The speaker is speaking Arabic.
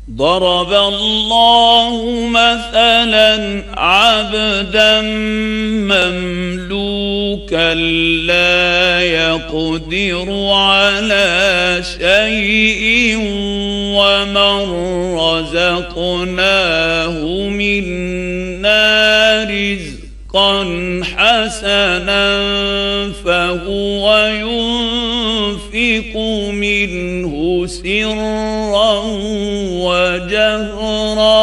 ضرب الله مثلا عبدا مملوكا لا يقدر على شيء ومن رزقناه منا رزقا حسنا فهو ينفق منه سرا وجهرا